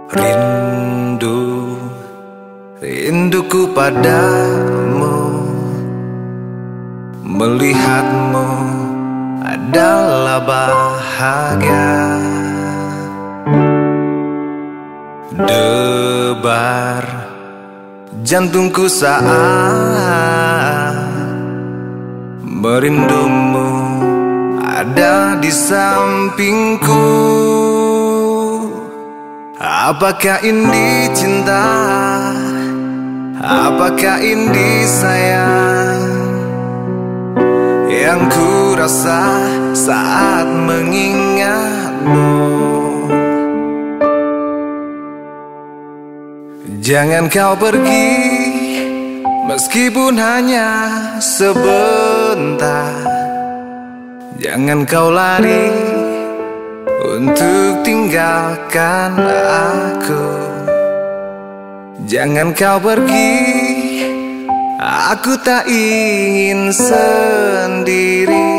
Rindu, rinduku padamu, melihatmu adalah bahagia. Debar jantungku saat merindumu ada di sampingku. Apakah ini cinta? Apakah ini sayang yang ku rasa saat mengingatmu? Jangan kau pergi meskipun hanya sebentar. Jangan kau lari untuk tinggalkan aku. Jangan kau pergi, aku tak ingin sendiri.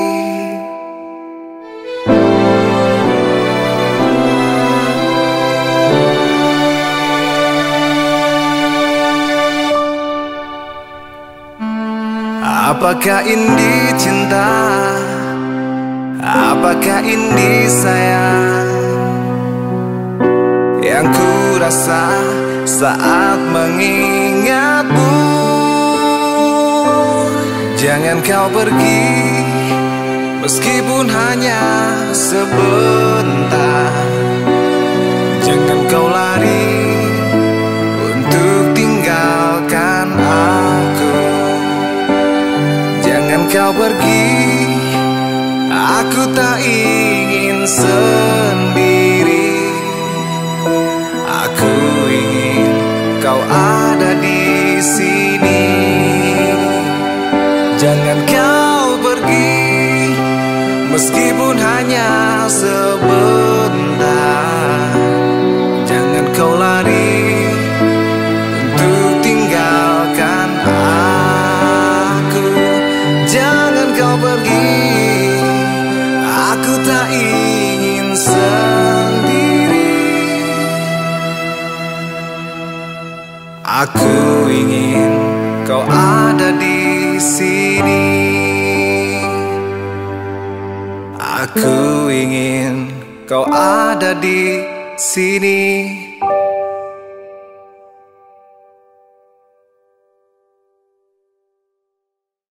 Apakah ini cinta? Apakah ini sayang yang ku rasa saat mengingatmu? Jangan kau pergi meskipun hanya sebentar. Jangan kau lari untuk tinggalkan aku. Jangan kau pergi, aku tak ingin sendiri. Aku ingin kau ada di sini. Jangan kau pergi meskipun hanya sebentar. Jangan kau lari untuk tinggalkan aku. Jangan kau pergi, aku tak ingin sendiri. Aku ingin kau ada di sini. Aku ingin kau ada di sini.